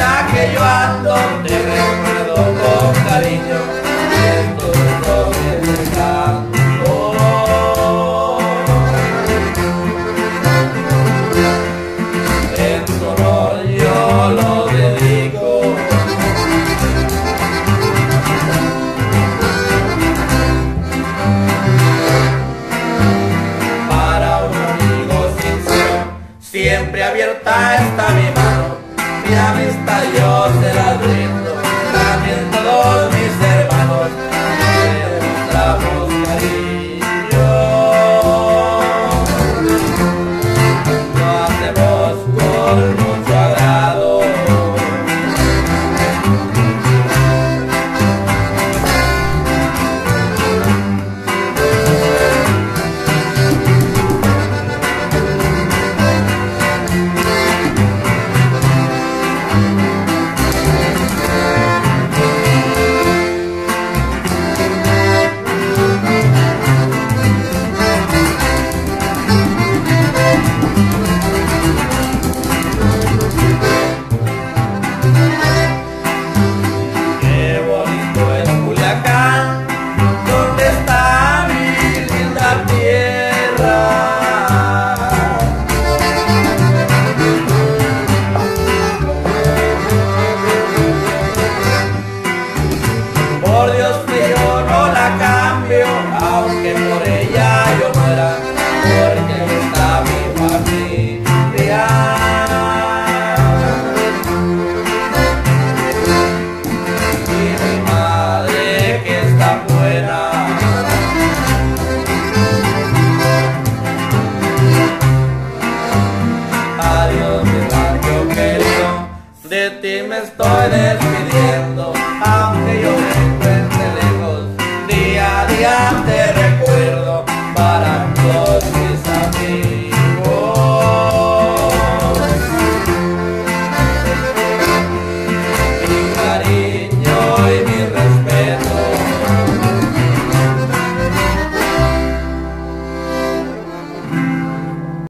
quiera que yo ando, te recuerdo con cariño, siento donde estás. En tu honor yo lo dedico. Para un amigo sincero, siempre abierta está mi mano. Mi amistad yo se la brindo, también todos mis hermanos, le demostramos cariño. Lo hacemos con mucho agrado. Por Dios que yo no la cambio, aunque por ella yo muera, porque ahí está mi familia. Y mi madre que está buena. Adiós mi barrio querido, de ti me estoy despidiendo.